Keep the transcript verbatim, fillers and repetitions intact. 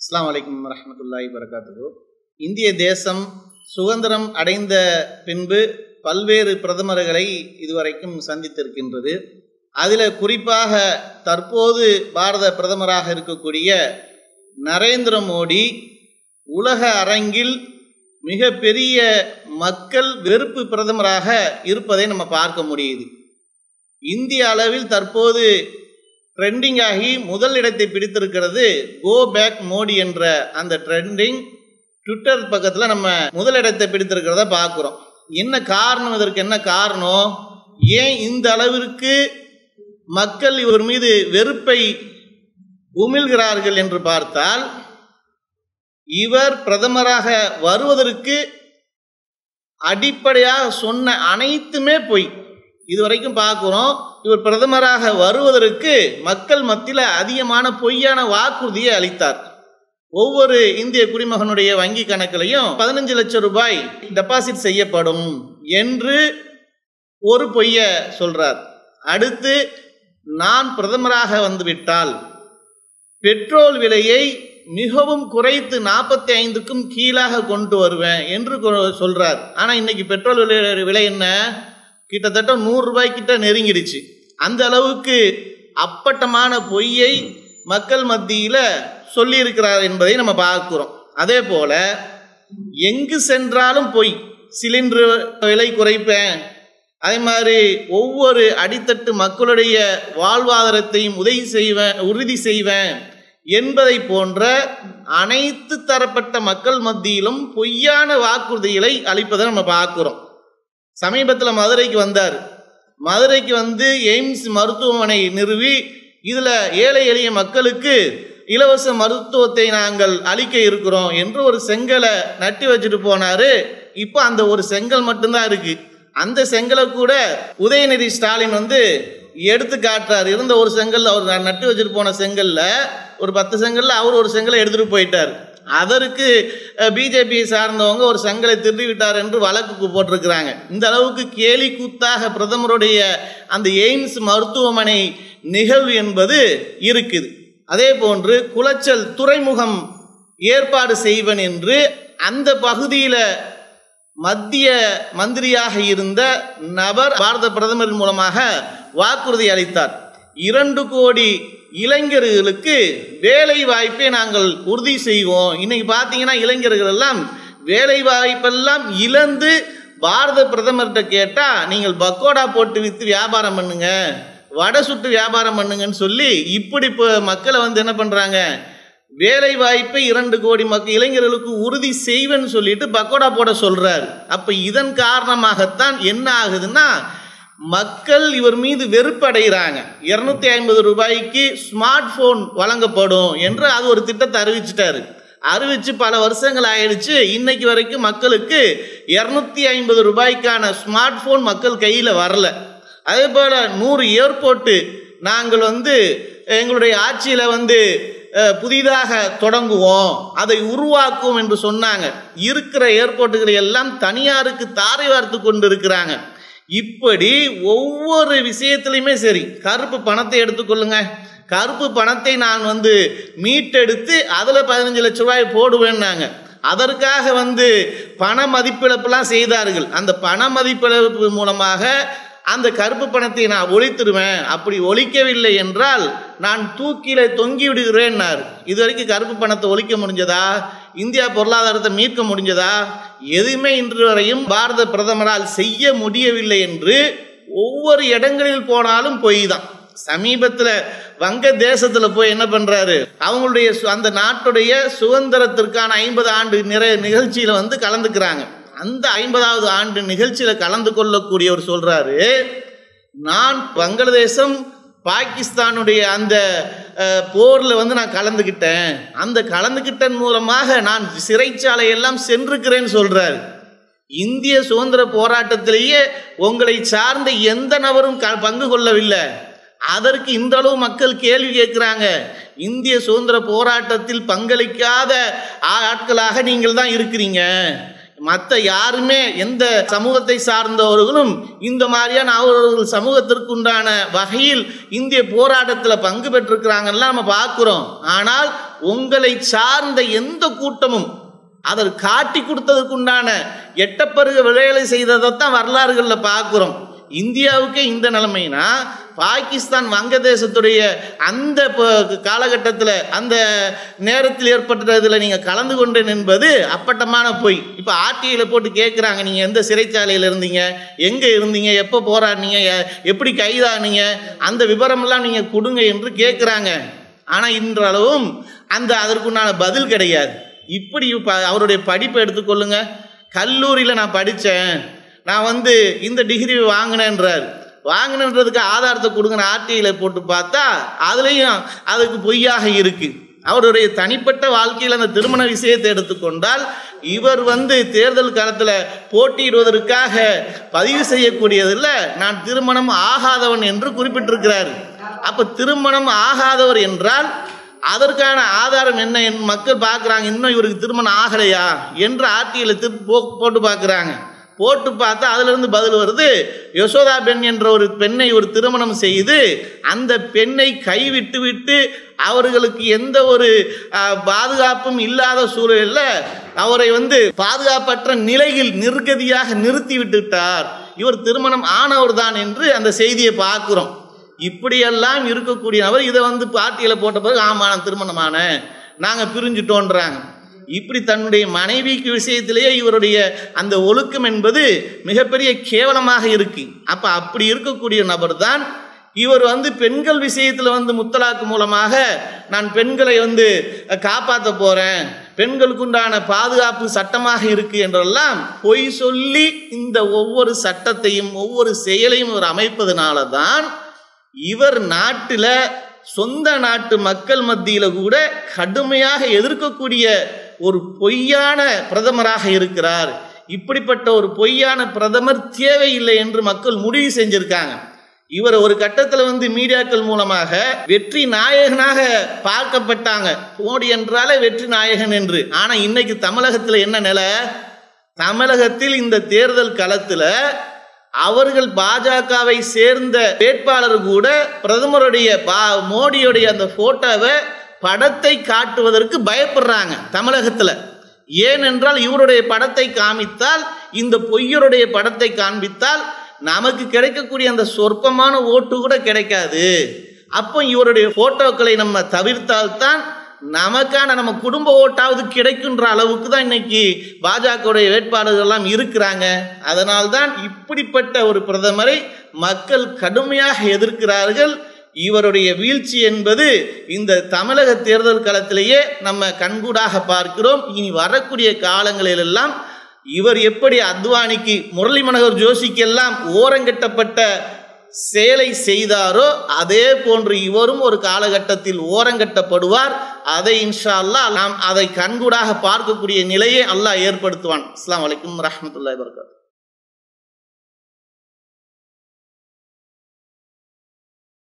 அஸ்ஸலாமு அலைக்கும் வரஹ்மத்துல்லாஹி வபரகாத்துஹு. இந்திய தேசம் சுதந்திரம் அடைந்த பின்பு பல்வேறு பிரதமர்களை இதுவரைக்கும் சந்தித்திருக்கின்றது. அதில் குறிப்பாக தற்போது பாரத பிரதமராக இருக்கக்கூடிய நரேந்திர மோடி உலக அரங்கில் மிக பெரிய மக்கள் வெறுப்பு பிரதமராக இருப்பதை நம்ம பார்க்க முடியுது. இந்திய அளவில் தற்போது ட்ரெண்டிங் ஆகி முதல் இடத்தை பிடித்திருக்கிறது கோ பேக் மோடி என்ற அந்த ட்ரெண்டிங் ட்விட்டர் பக்கத்தில் நம்ம முதல் இடத்தை பிடித்திருக்கிறத பார்க்குறோம். என்ன காரணம்? இதற்கு என்ன காரணம்? ஏன் இந்த அளவிற்கு மக்கள் இவர் மீது வெறுப்பை உமிழ்கிறார்கள் என்று பார்த்தால், இவர் பிரதமராக வருவதற்கு அடிப்படையாக சொன்ன அனைத்துமே பொய். இதுவரைக்கும் பார்க்குறோம், இவர் பிரதமராக வருவதற்கு மக்கள் மத்தியில் அதிகமான பொய்யான வாக்குறுதியை அளித்தார். ஒவ்வொரு இந்திய குடிமகனுடைய வங்கி கணக்கிலையும் பதினஞ்சு லட்சம் ரூபாய் டெபாசிட் செய்யப்படும் என்று ஒரு பொய்ய சொல்றார். அடுத்து, நான் பிரதமராக வந்துவிட்டால் பெட்ரோல் விலையை மிகவும் குறைத்து நாற்பத்தி ஐந்துக்கும் கீழாக கொண்டு வருவேன் என்று சொல்றார். ஆனால் இன்னைக்கு பெட்ரோல் விலை விலை என்ன? கிட்டத்தட்ட நூறு ரூபாய்க்கிட்ட நெருங்கிடுச்சு. அந்த அளவுக்கு அப்பட்டமான பொய்யை மக்கள் மத்தியில் சொல்லியிருக்கிறார் என்பதை நம்ம பார்க்கிறோம். அதே போல எங்கு சென்றாலும் பொய். சிலிண்டர் விலை குறைப்பேன், அதே மாதிரி ஒவ்வொரு அடித்தட்டு மக்களுடைய வாழ்வாதாரத்தையும் உதவி செய்வேன் உறுதி செய்வேன் என்பதை போன்ற அனைத்து தரப்பட்ட மக்கள் மத்தியிலும் பொய்யான வாக்குறுதிகளை அளிப்பதை நம்ம பார்க்கிறோம். சமீபத்தில் மதுரைக்கு வந்தார். மதுரைக்கு வந்து எய்ம்ஸ் மருத்துவமனை நிறுவி இதில் ஏழை எளிய மக்களுக்கு இலவச மருத்துவத்தை நாங்கள் அளிக்க இருக்கிறோம் என்று ஒரு செங்கலை நட்டி வச்சுட்டு போனார். இப்போ அந்த ஒரு செங்கல் மட்டும்தான் இருக்கு. அந்த செங்கலை கூட உதயநிதி ஸ்டாலின் வந்து எடுத்து காட்டுறார். இருந்த ஒரு செங்கல், அவர் நட்டு வச்சுட்டு போன செங்கல்ல ஒரு பத்து செங்கல்ல அவர் ஒரு செங்கலை எடுத்துட்டு போயிட்டார். அதற்கு பிஜேபியை சார்ந்தவங்க ஒரு செங்கலை திருடி விட்டார் என்று வழக்கு போட்டிருக்கிறாங்க. இந்த அளவுக்கு கேலி கூத்தாக பிரதமருடைய அந்த எய்ம்ஸ் மருத்துவமனை நிகழ்வு என்பது இருக்குது. அதே போன்று குளச்சல் துறைமுகம் ஏற்பாடு செய்வன் என்று அந்த பகுதியில் மத்திய மந்திரியாக இருந்த நபர் பாரத பிரதமர் மூலமாக வாக்குறுதி அளித்தார். இரண்டு கோடி இளைஞர்களுக்கு வேலை வாய்ப்பை நாங்கள் உறுதி செய்வோம். இன்னைக்கு பார்த்தீங்கன்னா இளைஞர்கள் எல்லாம் வேலை வாய்ப்பெல்லாம் இழந்து பாரத பிரதமர்கிட்ட கேட்டால் நீங்கள் பக்கோடா போட்டு விற்று வியாபாரம் பண்ணுங்க, வடை சுட்டு வியாபாரம் பண்ணுங்கன்னு சொல்லி இப்படி இப்போ மக்களை வந்து என்ன பண்ணுறாங்க, வேலை வாய்ப்பை இரண்டு கோடி மக்கள் இளைஞர்களுக்கு உறுதி செய்வேன்னு சொல்லிட்டு பக்கோடா போட சொல்றார். அப்ப இதன் காரணமாகத்தான் என்ன ஆகுதுன்னா, மக்கள் இவர் மீது வெறுப்படைகிறாங்க. இருநூத்தி ஐம்பது ரூபாய்க்கு ஸ்மார்ட் போன் வழங்கப்படும் என்று அது ஒரு திட்டத்தை அறிவிச்சிட்டாரு. அறிவிச்சு பல வருஷங்கள் ஆயிடுச்சு. இன்னைக்கு வரைக்கும் மக்களுக்கு இருநூத்தி ஐம்பது ரூபாய்க்கான ஸ்மார்ட் போன் மக்கள் கையில் வரல. அதே போல நூறு ஏர்போர்ட்டு நாங்கள் வந்து எங்களுடைய ஆட்சியில் வந்து புதிதாக தொடங்குவோம், அதை உருவாக்குவோம் என்று சொன்னாங்க. இருக்கிற ஏர்போர்ட்டுகளை எல்லாம் தனியாருக்கு தாரை வார்த்து கொண்டு இருக்கிறாங்க. இப்படி ஒவ்வொரு விஷயத்திலையுமே சரி, கருப்பு பணத்தை எடுத்துக்கொள்ளுங்க. கருப்பு பணத்தை நான் வந்து மீட்டெடுத்து அதில் பதினஞ்சு லட்ச ரூபாய் போடுவேன்னாங்க. அதற்காக வந்து பண மதிப்பிழப்புலாம் செய்தார்கள். அந்த பண மதிப்பிழப்பு மூலமாக அந்த கருப்பு பணத்தை நான் ஒழித்துடுவேன், அப்படி ஒழிக்கவில்லை என்றால் நான் தூக்கில தொங்கி விடுகிறேன்னார். இது வரைக்கும் கருப்பு பணத்தை ஒழிக்க முடிஞ்சதா? இந்தியா பொருளாதாரத்தை மீட்க முடிஞ்சதா? எதுவுமே இன்று வரையும் பாரத பிரதமரால் செய்ய முடியவில்லை என்று ஒவ்வொரு இடங்களில் போனாலும் பொய் தான். சமீபத்தில் வங்க தேசத்தில் போய் என்ன பண்றாரு, அவங்களுடைய அந்த நாட்டுடைய சுதந்திரத்திற்கான ஐம்பது ஆண்டு நிறை நிகழ்ச்சியில வந்து கலந்துக்கிறாங்க. அந்த ஐம்பதாவது ஆண்டு நிகழ்ச்சியில் கலந்து கொள்ளக்கூடியவர் சொல்றாரு, நான் வங்களாதேசம் பாகிஸ்தானுடைய அந்த போரில் வந்து நான் கலந்துக்கிட்டேன், அந்த கலந்துக்கிட்டன் மூலமாக நான் சிறைச்சாலையெல்லாம் சென்றிருக்கிறேன்னு சொல்றாரு. இந்திய சுதந்திர போராட்டத்திலேயே உங்களை சார்ந்த எந்த நபரும் பங்கு கொள்ளவில்லை. அதற்கு இந்த அளவு மக்கள் கேள்வி கேட்கிறாங்க. இந்திய சுதந்திர போராட்டத்தில் பங்களிக்காத ஆட்களாக நீங்கள் தான் இருக்கிறீங்க. மற்ற யாருமே எந்த சமூகத்தை சார்ந்தவர்களும் இந்த மாதிரியான அவர்கள் சமூகத்திற்குண்டான வகையில் இந்திய போராட்டத்தில் பங்கு பெற்றிருக்கிறாங்கலாம் நம்ம பார்க்குறோம். ஆனால் உங்களை சார்ந்த எந்த கூட்டமும் அதை காட்டி கொடுத்ததுக்குண்டான எட்டப்பருக விளையாலை செய்ததைத்தான் வரலாறுகளில் பார்க்குறோம். இந்தியாவுக்கே இந்த நிலைமைனா பாகிஸ்தான் வங்கதேசத்துடைய அந்த காலகட்டத்தில் அந்த நேரத்தில் ஏற்பட்டதில் நீங்கள் கலந்து கொண்டேன் என்பது அப்பட்டமான பொய். இப்போ ஆர்டிஐயில் போட்டு கேட்குறாங்க, நீங்கள் எந்த சிறைச்சாலையில் இருந்தீங்க, எங்கே இருந்தீங்க, எப்போ போராடினீங்க, எப்படி கைதானீங்க, அந்த விவரமெல்லாம் நீங்கள் கொடுங்க என்று கேட்குறாங்க. ஆனால் இன்றளவும் அந்த அதற்குண்டான பதில் கிடையாது. இப்படி அவருடைய படிப்பை எடுத்துக்கொள்ளுங்க. கல்லூரியில் நான் படித்தேன், நான் வந்து இந்த டிகிரி வாங்கினேன்றார். வாங்கினன்றதுக்கு ஆதாரத்தை கொடுங்க ஆர்டிஐயில் போட்டு பார்த்தா அதுலேயும் அதுக்கு பொய்யாக இருக்குது. அவருடைய தனிப்பட்ட வாழ்க்கையில் அந்த திருமண விஷயத்தை எடுத்துக்கொண்டால் இவர் வந்து தேர்தல் காலத்தில் போட்டியிடுவதற்காக பதிவு செய்யக்கூடியதில் நான் திருமணம் ஆகாதவன் என்று குறிப்பிட்டிருக்கிறார். அப்போ திருமணம் ஆகாதவர் என்றால் அதற்கான ஆதாரம் என்ன மக்கள் பார்க்குறாங்க. இன்னும் இவருக்கு திருமணம் ஆகலையா என்று ஆர்டிஐயில் திருப்பி போட்டு பார்க்குறாங்க. போட்டு பார்த்தா அதிலிருந்து பதில் வருது, யசோதா பெண் என்ற ஒரு பெண்ணை ஒரு திருமணம் செய்து அந்த பெண்ணை கைவிட்டு விட்டு அவர்களுக்கு எந்த ஒரு பாதுகாப்பும் இல்லாத சூழலில் அவரை வந்து பாதுகாப்பற்ற நிலையில் நிர்கதியாக நிறுத்தி விட்டுட்டார். இவர் திருமணம் ஆனவர் தான் என்று அந்த செய்தியை பார்க்குறோம். இப்படியெல்லாம் இருக்கக்கூடிய அவர் இதை வந்து பார்ட்டியில் போட்ட பிறகு ஆமா நான் திருமணமான நாங்கள் பிரிஞ்சுட்டோன்றாங்க. இப்படி தன்னுடைய மனைவிக்கு விஷயத்திலேயே இவருடைய அந்த ஒழுக்கம் என்பது மிகப்பெரிய கேவலமாக இருக்கு. அப்போ அப்படி இருக்கக்கூடிய நபர் தான் இவர் வந்து பெண்கள் விஷயத்தில் வந்து முத்தலாக்கு மூலமாக நான் பெண்களை வந்து காப்பாற்ற போகிறேன், பெண்களுக்குண்டான பாதுகாப்பு சட்டமாக இருக்குது என்றெல்லாம் பொய் சொல்லி இந்த ஒவ்வொரு சட்டத்தையும் ஒவ்வொரு செயலையும் இவர் அமைப்பதனால தான் இவர் நாட்டில் சொந்த நாட்டு மக்கள் மத்தியில் கூட கடுமையாக எதிர்க்கக்கூடிய ஒரு பொய்யான பிரதமராக இருக்கிறார். இப்படிப்பட்ட ஒரு பொய்யான பிரதமர் தேவையில்லை என்று மக்கள் முடிவு செஞ்சிருக்காங்க. இவர் ஒரு கட்டத்தில் வந்து மீடியாக்கள் மூலமாக வெற்றி நாயகனாக பார்க்கப்பட்டாங்க. மோடி என்றாலே வெற்றி நாயகன் என்று. ஆனால் இன்னைக்கு தமிழகத்தில் என்ன நிலை? தமிழகத்தில் இந்த தேர்தல் களத்தில் அவர்கள் பாஜகவை சேர்ந்த வேட்பாளர் கூட பிரதமருடைய மோடியுடைய அந்த போட்டோவை படத்தை காட்டுவதற்கு பயப்படுறாங்க தமிழகத்தில். ஏனென்றால் இவருடைய படத்தை காமித்தால், இந்த பொய்யருடைய படத்தை காண்பித்தால் நமக்கு கிடைக்கக்கூடிய அந்த சொற்பமான ஓட்டு கூட கிடைக்காது. அப்போ இவருடைய போட்டோக்களை நம்ம தவிர்த்தால்தான் நமக்கான நம்ம குடும்ப ஓட்டாவது கிடைக்குன்ற அளவுக்கு தான் இன்னைக்கு பாஜகவுடைய வேட்பாளர்கள் எல்லாம் இருக்கிறாங்க. அதனால்தான் இப்படிப்பட்ட ஒரு பிரதமரை மக்கள் கடுமையாக எதிர்க்கிறார்கள். இவருடைய வீழ்ச்சி என்பது இந்த தமிழக தேர்தல் களத்திலேயே நம்ம கண்கூடாக பார்க்கிறோம். இனி வரக்கூடிய காலங்களிலெல்லாம் இவர் எப்படி அத்வானிக்கு முரளி மனோகர் ஜோஷிக்கெல்லாம் ஓரங்கட்டப்பட்ட செயலை செய்தாரோ அதே போன்று இவரும் ஒரு காலகட்டத்தில் ஓரங்கட்டப்படுவார். அதை இன்ஷா அல்லாஹ் நாம் அதை கண்கூடாக பார்க்கக்கூடிய நிலையை அல்லாஹ் ஏற்படுத்துவான். அஸ்ஸலாமு அலைக்கும் வரஹ்மத்துல்லாஹி வபரகாத்துஹு.